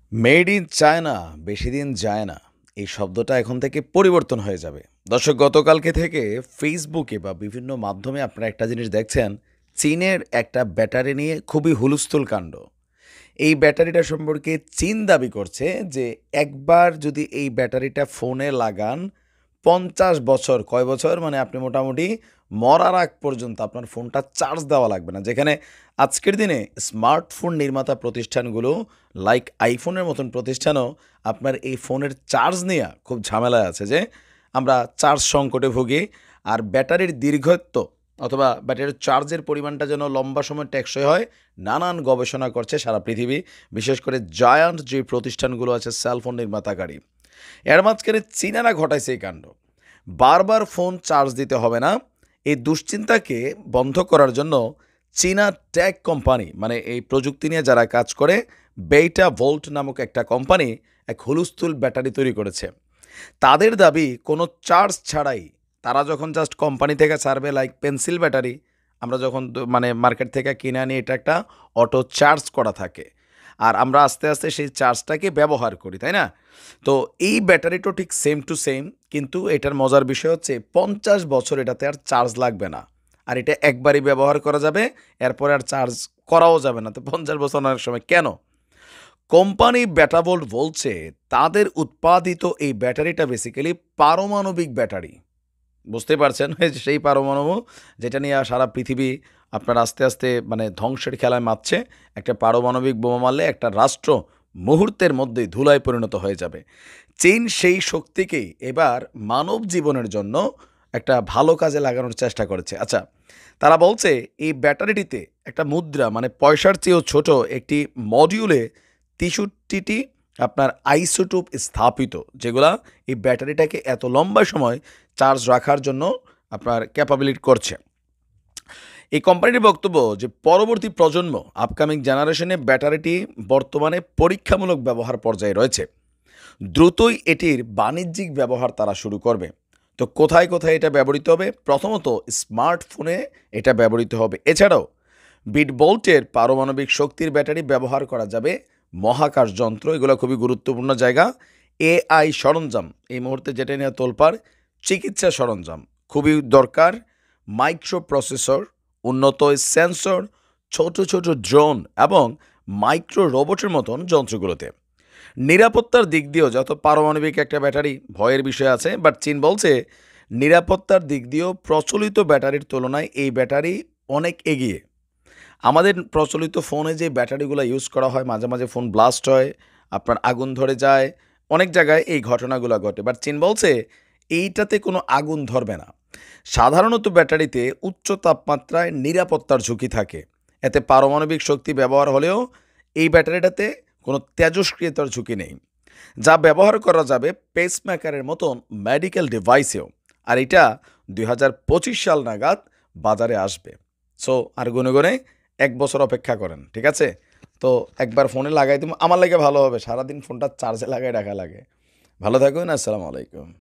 Made in China বেশিদিন যায় না। এই শব্দটা এখন থেকে পরিবর্তন হয়ে যাবে। দর্শক, গতকালকে থেকে ফেসবুকে বা বিভিন্ন মাধ্যমে আপনারা একটা জিনিস দেখছেন, চীনের একটা ব্যাটারি নিয়ে খুবই হুলস্থুল কাণ্ড। এই ব্যাটারিটা সম্পর্কে চীন দাবি করছে যে একবার যদি এই ব্যাটারিটা ফোনে লাগান ৫০ বছর, কয় বছর মানে আপনি মোটামুটি মরার আগ পর্যন্ত আপনার ফোনটা চার্জ দেওয়া লাগবে না। যেখানে আজকের দিনে স্মার্টফোন নির্মাতা প্রতিষ্ঠানগুলো লাইক আইফোনের মতন প্রতিষ্ঠানও আপনার এই ফোনের চার্জ নেওয়া খুব ঝামেলায় আছে যে আমরা চার্জ সংকটে ভুগি। আর ব্যাটারির দীর্ঘত্ব অথবা ব্যাটারির চার্জের পরিমাণটা যেন লম্বা সময় টেকসই হয়, নানান গবেষণা করছে সারা পৃথিবী, বিশেষ করে জায়ান্ট যে প্রতিষ্ঠানগুলো আছে সেলফোন নির্মাতাকারী। এর মাঝখানে চীনারা ঘটাইছে এই কাণ্ড। বারবার ফোন চার্জ দিতে হবে না, এই দুশ্চিন্তাকে বন্ধ করার জন্য চীনা টেক কোম্পানি, মানে এই প্রযুক্তি নিয়ে যারা কাজ করে, বেইটা ভোল্ট নামক একটা কোম্পানি এক হুলস্থুল ব্যাটারি তৈরি করেছে। তাদের দাবি কোনো চার্জ ছাড়াই তারা যখন জাস্ট কোম্পানি থেকে ছাড়বে, লাইক পেন্সিল ব্যাটারি আমরা যখন মানে মার্কেট থেকে কিনে আনি, এটা একটা অটো চার্জ করা থাকে আর আমরা আস্তে আস্তে সেই চার্জটাকে ব্যবহার করি, তাই না? তো এই ব্যাটারিটাও ঠিক সেম টু সেম, কিন্তু এটার মজার বিষয় হচ্ছে ৫০ বছর এটাতে আর চার্জ লাগবে না। আর এটা একবারই ব্যবহার করা যাবে, এরপরে আর চার্জ করাও যাবে না। তো ৫০ বছর অনেক সময় কেন? কোম্পানি ব্যাটাভোল্ট বলছে তাদের উৎপাদিত এই ব্যাটারিটা বেসিক্যালি পারমাণবিক ব্যাটারি। বুঝতে পারছেন? এই যে সেই পারমাণু যেটা নিয়ে সারা পৃথিবী আপনার আস্তে আস্তে মানে ধ্বংসের খেলায় মাতছে। একটা পারমাণবিক বোমা মারলে একটা রাষ্ট্র মুহূর্তের মধ্যেই ধুলায় পরিণত হয়ে যাবে। চীন সেই শক্তিকেই এবার মানব জীবনের জন্য একটা ভালো কাজে লাগানোর চেষ্টা করেছে। আচ্ছা, তারা বলছে এই ব্যাটারিটিতে একটা মুদ্রা মানে পয়সার চেয়েও ছোট একটি মডিউলে ৬৩টি আপনার আইসোটোপ স্থাপিত, যেগুলা এই ব্যাটারিটাকে এত লম্বা সময় চার্জ রাখার জন্য আপনার ক্যাপাবিলিটি করছে। এই কোম্পানিটির বক্তব্য যে পরবর্তী প্রজন্ম আপকামিং জেনারেশনে ব্যাটারিটি বর্তমানে পরীক্ষামূলক ব্যবহার পর্যায়ে রয়েছে। দ্রুতই এটির বাণিজ্যিক ব্যবহার তারা শুরু করবে। তো কোথায় কোথায় এটা ব্যবহৃত হবে? প্রথমত স্মার্টফোনে এটা ব্যবহৃত হবে। এছাড়াও বিটবোল্টের পারমাণবিক শক্তির ব্যাটারি ব্যবহার করা যাবে। মহাকাশ যন্ত্র, এগুলো খুবই গুরুত্বপূর্ণ জায়গা। এআই সরঞ্জাম, এই মুহূর্তে যেটা নিয়ে তোলপাড়, চিকিৎসা সরঞ্জাম খুবই দরকার। মাইক্রো প্রসেসর, উন্নত সেন্সর, ছোট ছোট ড্রোন এবং মাইক্রো রোবটের মতন যন্ত্রগুলোতে। নিরাপত্তার দিক দিয়েও যত পারমাণবিক একটা ব্যাটারি ভয়ের বিষয় আছে, বাট চীন বলছে নিরাপত্তার দিক দিয়েও প্রচলিত ব্যাটারির তুলনায় এই ব্যাটারি অনেক এগিয়ে। আমাদের প্রচলিত ফোনে যে ব্যাটারিগুলো ইউজ করা হয়, মাঝে মাঝে ফোন ব্লাস্ট হয়, আপনার আগুন ধরে যায়, অনেক জায়গায় এই ঘটনাগুলো ঘটে। বাট চীন বলছে এইটাতে কোনো আগুন ধরবে না। সাধারণত ব্যাটারিতে উচ্চ তাপমাত্রায় নিরাপত্তার ঝুঁকি থাকে, এতে পারমাণবিক শক্তি ব্যবহার হলেও এই ব্যাটারিটাতে কোনো তেজস্ক্রিয়তার ঝুঁকি নেই, যা ব্যবহার করা যাবে পেসমেকারের মতন মেডিকেল ডিভাইসেও। আর এটা ২০২৫ সাল নাগাদ বাজারে আসবে। সো আর গুনে গুনে ১ বছর অপেক্ষা করেন, ঠিক আছে? তো একবার ফোনে লাগাই তুমি, আমার লাগে ভালো হবে, সারাদিন ফোনটা চার্জে লাগাই রাখা লাগে। ভালো থাকুন, আসসালামু আলাইকুম।